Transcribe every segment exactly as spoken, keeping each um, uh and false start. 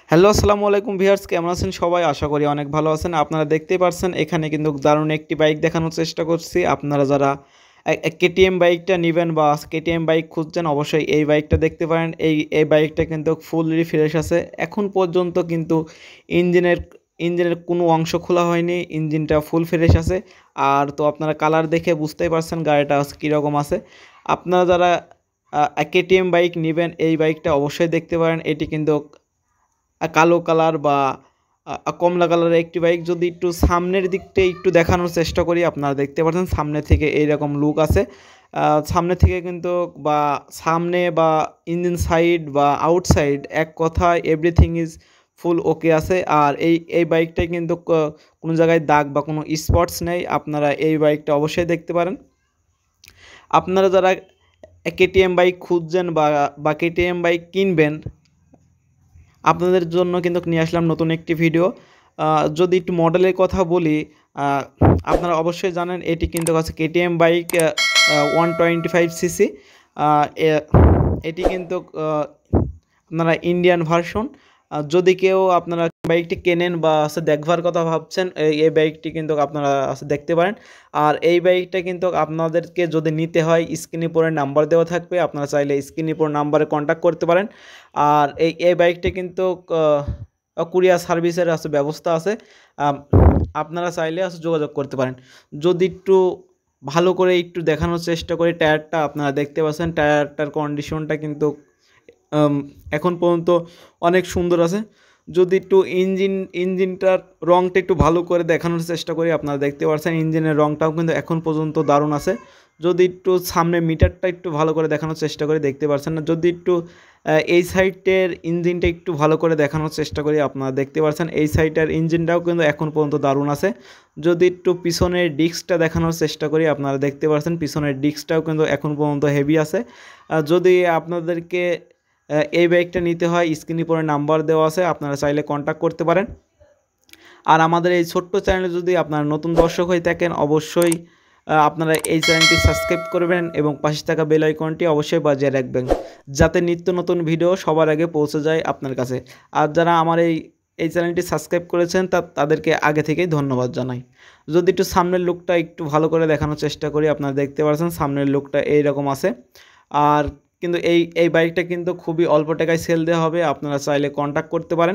Hello আসসালামু আলাইকুম viewers, কেমন আছেন সবাই? আশা করি অনেক ভালো আছেন। আপনারা দেখতেই পারছেন এখানে কিন্তু দারুণ একটি বাইক দেখানোর চেষ্টা করছি। আপনারা যারা কেটিএম বাইকটা নেবেন বা কেটিএম বাইক খুঁজছেন অবশ্যই এই বাইকটা দেখতে পারেন। এই এই বাইকটা কিন্তু ফুললি ফ্রেশ আছে। এখন পর্যন্ত কিন্তু ইঞ্জিনের ইঞ্জিনের কোনো অংশ খোলা হয়নি, ইঞ্জিনটা ফুল ফ্রেশ আছে। আর তো আপনারা কালার দেখে বুঝতেই পারছেন গাড়িটা কীরকম আছে। আপনারা যারা কেটিএম বাইক নেবেন এই বাইকটা অবশ্যই দেখতে পারেন। এটি কিন্তু কালো কালার বা কমলা কালারের একটি বাইক। যদি একটু সামনের দিকটা একটু দেখানোর চেষ্টা করি, আপনারা দেখতে পাচ্ছেন সামনে থেকে এইরকম লুক আছে। সামনে থেকে কিন্তু বা সামনে বা ইঞ্জিন সাইড বা আউটসাইড এক কথায় এভরিথিং ইজ ফুল ওকে আছে। আর এই এই বাইকটায় কিন্তু কোনো জায়গায় দাগ বা কোনো স্পটস নেই। আপনারা এই বাইকটা অবশ্যই দেখতে পারেন। আপনারা যারা কেটিএম বাইক খুঁজছেন বা বা কেটিএম বাইক কিনবেন আপনাদের জন্য কিন্তু নিয়ে আসলাম নতুন একটি ভিডিও। যদি একটু মডেলের কথা বলি, আপনারা অবশ্যই জানেন এটি কিন্তু আছে KTM bike one twenty five CC. এটি কিন্তু আপনারা ইন্ডিয়ান ভার্সন। যদি কেউ আপনারা বাইকটি কেনেন বা আছে দেখবার কথা ভাবছেন, এই বাইকটি কিন্তু আপনারা দেখতে পারেন। আর এই বাইকটা কিন্তু আপনাদেরকে যদি নিতে হয় স্ক্রিনে পরে নাম্বার দেওয়া থাকবে, আপনারা চাইলে স্ক্রিনে পরে নাম্বারে কন্ট্যাক্ট করতে পারেন। আর এই এই বাইকটা কিন্তু কুরিয়ার সার্ভিসের আছে ব্যবস্থা আছে, আপনারা চাইলে আছে যোগাযোগ করতে পারেন। যদি একটু ভালো করে একটু দেখানোর চেষ্টা করি, টায়ারটা আপনারা দেখতে পাচ্ছেন টায়ারটার কন্ডিশনটা কিন্তু এখন পর্যন্ত অনেক সুন্দর আছে। যদি একটু ইঞ্জিন ইঞ্জিনটার রঙটা একটু ভালো করে দেখানোর চেষ্টা করি, আপনারা দেখতে পাচ্ছেন ইঞ্জিনের রঙটাও কিন্তু এখন পর্যন্ত দারুণ আছে। যদি একটু সামনে মিটারটা একটু ভালো করে দেখানোর চেষ্টা করি, দেখতে পাচ্ছেন না। যদি একটু এই সাইডের ইঞ্জিনটা একটু ভালো করে দেখানোর চেষ্টা করি, আপনারা দেখতে পাচ্ছেন এই সাইডের ইঞ্জিনটাও কিন্তু এখন পর্যন্ত দারুণ আছে। যদি একটু পিছনের ডিস্কটা দেখানোর চেষ্টা করি, আপনারা দেখতে পাচ্ছেন পিছনের ডিস্কটাও কিন্তু এখন পর্যন্ত হেভি আছে। যদি আপনাদেরকে এই বাইকটা নিতে হয় স্ক্রিনে পরে নাম্বার দেওয়া আছে, আপনারা চাইলে কন্ট্যাক্ট করতে পারেন। আর আমাদের এই ছোট্ট চ্যানেলে যদি আপনারা নতুন দর্শক হয়ে থাকেন অবশ্যই আপনারা এই চ্যানেলটি সাবস্ক্রাইব করবেন এবং পাশে থাকা বেল আইকনটি অবশ্যই বাজিয়ে রাখবেন, যাতে নিত্য নতুন ভিডিও সবার আগে পৌঁছে যায় আপনার কাছে। আর যারা আমার এই এই চ্যানেলটি সাবস্ক্রাইব করেছেন তা তাদেরকে আগে থেকেই ধন্যবাদ জানাই। যদি একটু সামনের লুকটা একটু ভালো করে দেখানোর চেষ্টা করি, আপনারা দেখতে পাচ্ছেন সামনের লুকটা এইরকম আছে। আর কিন্তু এই এই বাইকটা কিন্তু খুবই অল্প টাকায় সেল দেওয়া হবে, আপনারা চাইলে কন্ট্যাক্ট করতে পারেন।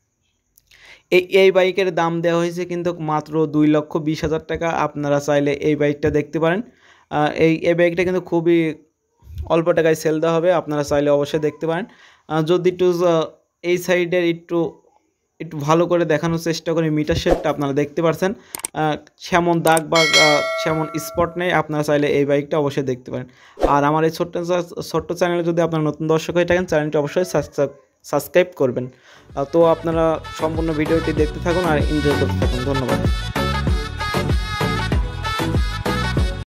এই এই বাইকের দাম দেওয়া হয়েছে কিন্তু মাত্র দুই লক্ষ বিশ হাজার টাকা। আপনারা চাইলে এই বাইকটা দেখতে পারেন। এই এই বাইকটা কিন্তু খুবই অল্প টাকায় সেল দেওয়া হবে, আপনারা চাইলে অবশ্যই দেখতে পারেন। যদি একটু এই সাইডের একটু একটু ভালো করে দেখানোর চেষ্টা করি, মিটার শেডটা আপনারা দেখতে পাচ্ছেন সেমন দাগ বা সেমন স্পট নেই, আপনারা চাইলে এই বাইকটা অবশ্যই দেখতে পারেন। আর আমার এই ছোট্ট ছোট্ট চ্যানেলে যদি আপনারা নতুন দর্শক হয়ে থাকেন চ্যানেলটি অবশ্যই সাবস্ক্রাইব করবেন। তো আপনারা সম্পূর্ণ ভিডিওটি দেখতে থাকুন আর এনজয় করতে থাকুন। ধন্যবাদ।